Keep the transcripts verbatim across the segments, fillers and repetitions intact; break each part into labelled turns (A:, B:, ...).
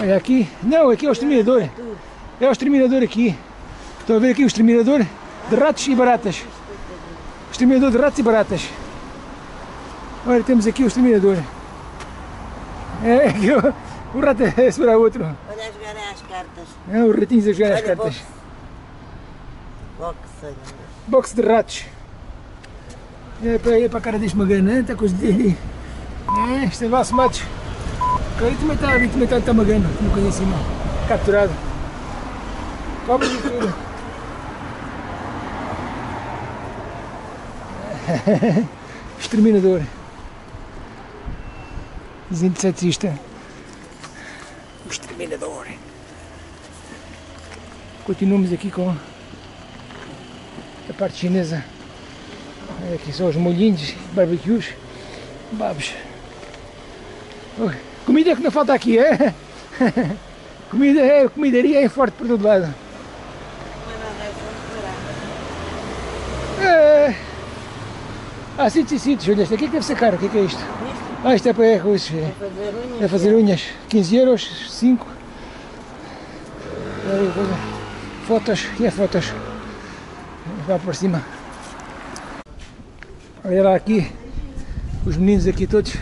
A: Olha aqui. Não, aqui é o exterminador. É o exterminador aqui. Estão a ver aqui o exterminador de ratos e baratas. Exterminador de ratos e baratas. Olha, temos aqui o exterminador. É aqui o, o rato a segurar outro.
B: Olha a jogar às cartas.
A: É, os ratinhos a jogar
B: Olha,
A: as cartas.
B: Boxe. Boxe.
A: Boxe de ratos. É para, é para a cara deste magana, está com os dedos. É, este é Vasco Matos. Ali também está, ali também está, está magano, uma coisa em cima. Capturado. Cobra de tudo. Exterminador. Desinsetista. O exterminador. Continuamos aqui com a parte chinesa. Aqui são os molhinhos, barbecues, babos. Oh, comida que não falta aqui, é? Comida é, comidaria é forte por todo lado. É. Há sítios e sítios, olha, este aqui deve ser caro, o que é, que é isto? Ah, isto é para, é, é, é fazer unhas, quinze euros, cinco. Fotos, e é fotos. Vai por cima. Olha lá aqui, os meninos aqui todos.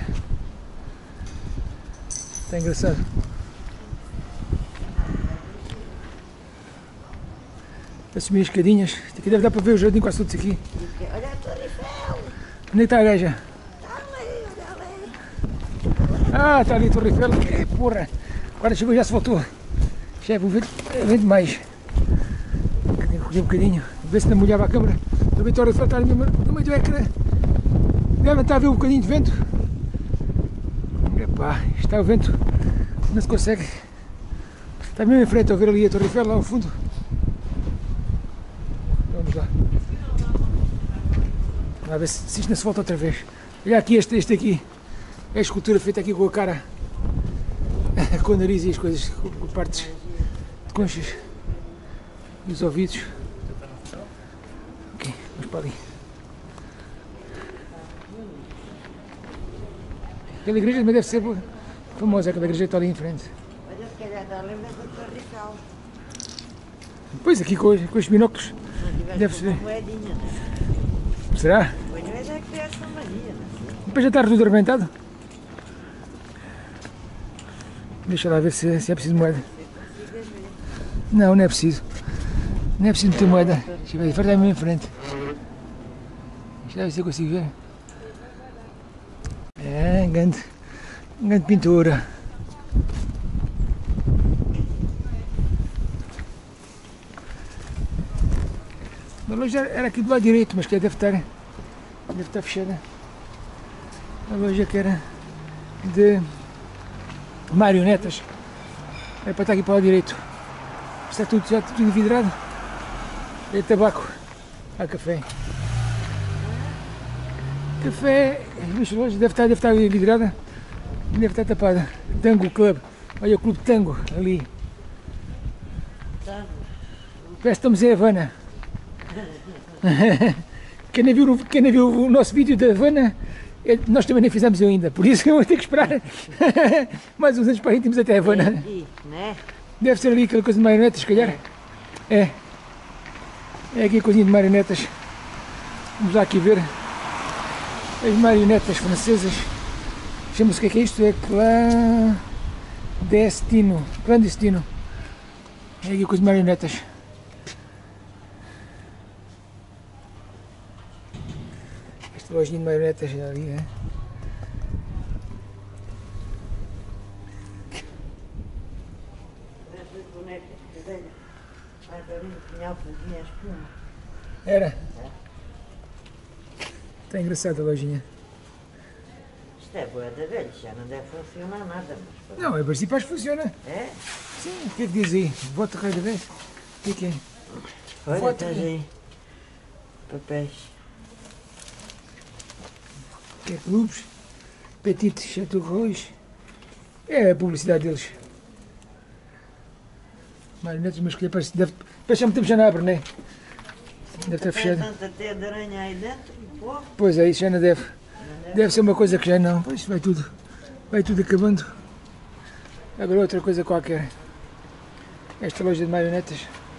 A: Está engraçado. A subir as escadinhas. Isto aqui deve dar para ver o jardim quase todos aqui.
B: Olha a Torre Eiffel.
A: Onde é que está a gaja?
B: Está ali, olha ali.
A: Ah, está ali a Torre Eiffel. É, porra. Agora chegou e já se voltou. Já vou ver, ver demais. Tenho que correr um bocadinho. Ver se não molhava a câmera. Estou a ver a Torre Eiffel está ali no meio do ecrã. Deve estar a ver um bocadinho de vento. Epá, está o vento. Não se consegue. Está mesmo em frente a ver ali a Torre Eiffel lá ao fundo. Vamos lá. Vamos ver se, se isto não se volta outra vez. Olha aqui este, este aqui. É a escultura feita aqui com a cara. Com o nariz e as coisas. Com, com partes de conchas. E os ouvidos. Ok, vamos para ali. Aquela igreja também deve ser famosa, aquela igreja que está ali em frente.
B: Olha, se calhar dá lembra da Torre Eiffel.
A: Pois, aqui com, com os binóculos deve ser. Será?
B: Pois não é já que essa mania.
A: Depois já está tudo arrebentado. Deixa lá ver se, se é preciso moeda. Não, não é preciso. Não é preciso meter moeda. Deixa eu ver, está mesmo em frente. Deixa eu ver se eu consigo ver. É, grande, grande pintura. A loja era aqui do lado direito, mas que deve estar, deve estar fechada. A loja que era de marionetas. É para estar aqui para o lado direito. Está tudo, já tudo envidrado. É tabaco. Há café. Café, deve estar, deve estar envidrada, deve estar tapada. Tango Club, olha o Clube Tango ali. Parece que estamos em Havana. Quem não viu, quem não viu o nosso vídeo da Havana, nós também nem fizemos ainda, por isso eu vou ter que esperar mais uns anos para irmos até Havana. Deve ser ali aquela coisa de marionetas, se calhar. É. É aqui a coisinha de marionetas. Vamos lá aqui ver. As marionetas francesas. Chama-se o que é que é isto? É clandestino. Clandestino. É aqui com as marionetas. Esta lojinha de marionetas ali, é? Era? Está engraçada a lojinha.
B: Isto é boa da velha, já não deve funcionar nada. Mas...
A: Não, a princípio acho que funciona.
B: É?
A: Sim, o que é que diz aí? Voto rei da vez? O que é que é?
B: Olha,
A: Voto
B: estás aí. Papéis.
A: O que é clubes? Petit Chateau Rouge. É a publicidade deles. Marionetes, mas que parece deve. Parece que há muito tempo já não abre, não é? Deve estar fechado.
B: Tem tanta teia de aranha aí dentro, pô.
A: Pois é, isso já não deve. Deve ser uma coisa que já não. Pois vai tudo. Vai tudo acabando. Agora outra coisa qualquer. Esta loja de marionetas.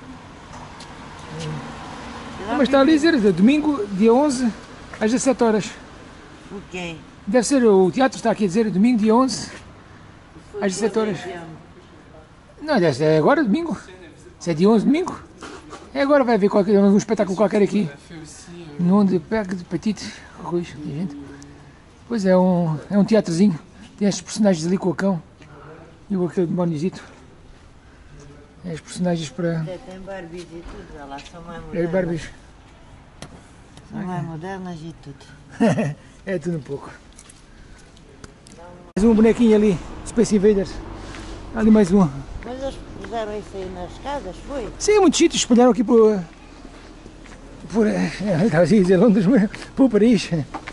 A: Ah, mas está ali a dizer, de domingo, dia onze, às dezessete horas.
B: O quê?
A: Deve ser, o teatro está aqui a dizer, domingo, dia onze, às dezessete horas. Não, deve ser agora, domingo. Se é dia onze, domingo. É agora, vai haver qualquer, um espetáculo qualquer aqui. Num de pega de petite, Rui, gente. Pois é, um, é um teatrozinho. Tem estes personagens ali com o cão. E o aquele demóniozito. É os personagens para...
B: Até tem Barbies e tudo, olha lá, são mais
A: É
B: modernas.
A: Barbies.
B: São mais modernas e tudo.
A: É tudo um pouco. Mais um bonequinho ali, Space Invaders. Ali mais um.
B: Mas eles puseram isso aí nas casas, foi?
A: Sim, muitos sítios espalharam aqui por... Por... É, estava a dizer Londres, mas por Paris.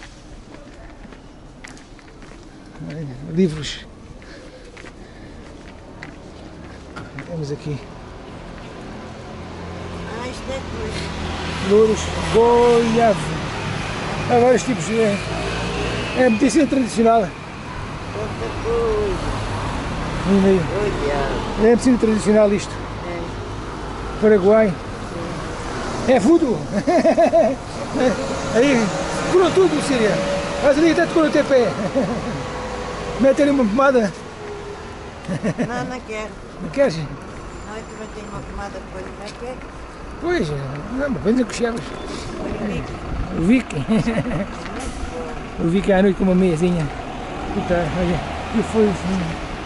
A: Livros. Temos aqui.
B: Ah, isto é coisa.
A: Louros, goiave. Há vários tipos de... É medicina tradicional.
B: Tanta coisa.
A: No meio.
B: Olha.
A: É medicina tradicional isto.
B: É.
A: Paraguai. É voodoo. Aí, curam tudo, Síria. Faz ali até te curam o teu pé. Mete ali uma pomada.
B: Não, não quero.
A: Não queres?
B: Não, eu também tenho uma pomada depois, não é que é?
A: Pois, não, mas pensa que chegavas. O Vicky. O Vicky à noite com uma meiazinha. Puta, olha, e foi assim.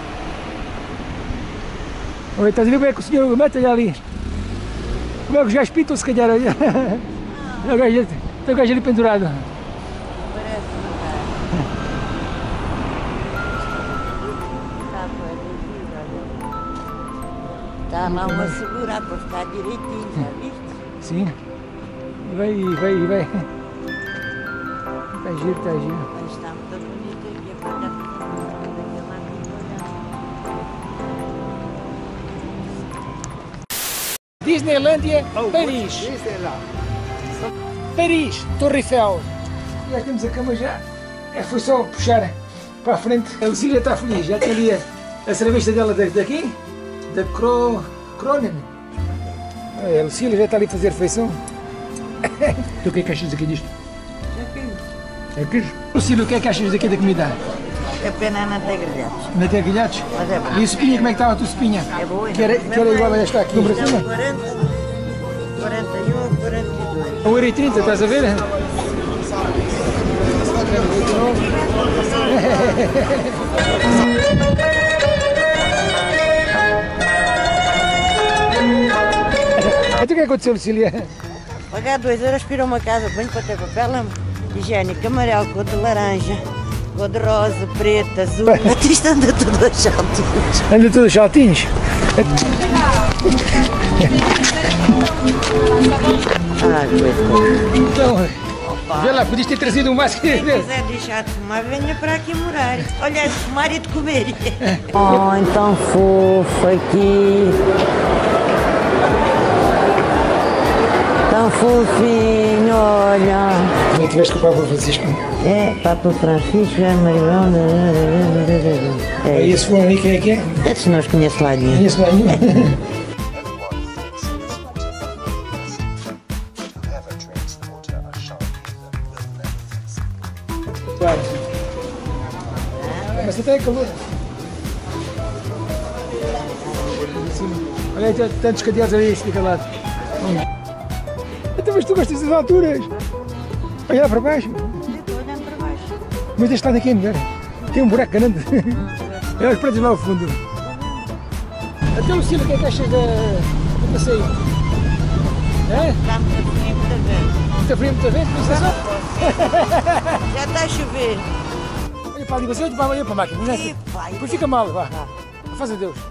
A: Olha, estás a ver como é que o senhor mete ali? Como é que os gajos pintam se calhar? Olha. Tem o gajo, tem o gajo ali pendurado.
B: Parece uma cara. Está Está lá uma a segurar para ficar direitinho, já viste?
A: Sim. Vai, vai, vai. Está giro, está giro.
B: Mas está muito bonito aqui, a faca daquela minha.
A: Disneylândia, Paris. Paris, Torre Eiffel. Já temos a cama já. É, foi só puxar para a frente. A Lucília está feliz, já tem ali a, a cerveja dela daqui, da Cro... Cronen. A Lucília já está ali a fazer refeição. Tu o que é que achas daqui disto?
B: Já fiz.
A: É queijo? Lucília, o que é que achas daqui da comida?
B: É pena não ter grelhados.
A: Não tem grelhados?
B: Mas é bom.
A: E a sopinha, como é que estava a tua sopinha?
B: É boa.
A: Que era, que era igual a esta aqui no Brasil?
B: Então, quarenta, quarenta e um, quarenta e dois.
A: um euro e trinta, estás a ver? Então o que é que aconteceu, Lucília?
B: Pagar dois euros para ir a uma casa de banho para ter papel higiênico amarelo, cor de laranja, cor de rosa, preto, azul. Isto anda tudo aos saltinhos.
A: Anda tudo aos saltinhos?
B: Ah, coisa.
A: Então, vê lá, podias ter trazido um mais que...
B: Se quiser deixar de fumar, venha para aqui morar. Olha, é de fumar e de comer. Oh, então fofo aqui. Tão fofinho, olha.
A: Não tiveste com o Papa Francisco?
B: É, Papa Francisco, é Marilão.
A: É e esse fulano aí, quem é que é?
B: Esses não os conheço lá nenhum.
A: Conheço lá nenhum. Mas até é calor. Olha aí, tantos cadeados ali, fica lá. Então, mas tu gostas das alturas? Olha lá para baixo.
B: Estou olhando para baixo.
A: Mas este lado aqui é melhor. Tem um buraco grande. Olha os prédios lá ao fundo. Até o Cílio, o que é que achas da, do passeio? É?
B: Está muito frio, muita vez.
A: Muita frio, muita vez? Não sei só.
B: Já está a chover.
A: Olha para ali, você olha para, olha para a máquina. Não é?
B: Ih, pai.
A: Depois fica mal, vá. Faz a Deus.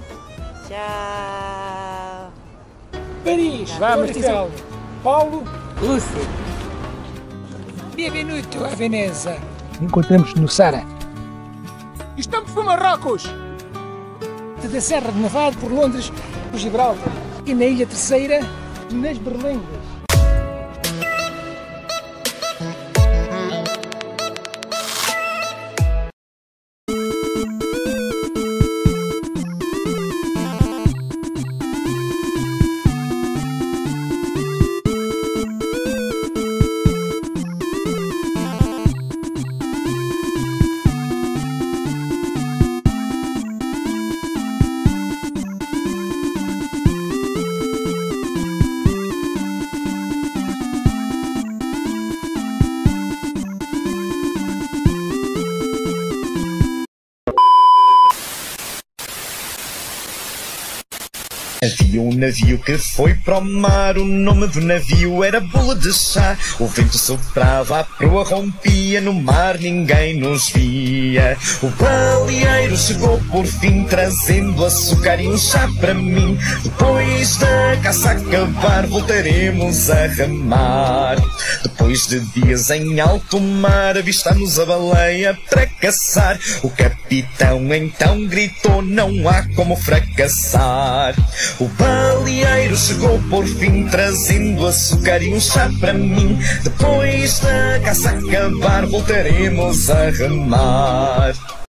B: Tchau.
A: Paris, vamos, São Paulo,
B: Lúcia.
A: Bienvenuto a Veneza. Encontramos no Sara. Estamos por Marrocos. Da Serra de Nevado, por Londres, por Gibraltar. E na Ilha Terceira, nas Berlengas.
C: viu um navio que foi para o mar. O nome do navio era Bula de Chá. O vento soprava, a proa rompia, no mar ninguém nos via. O baleeiro chegou por fim, trazendo açúcar e um chá para mim. Depois da caça acabar, voltaremos a remar. Depois de dias em alto mar, avistamos a baleia para caçar. O capitão então gritou: não há como fracassar. O baleeiro chegou por fim, trazendo açúcar e um chá para mim. Depois da caça acabar, voltaremos a remar.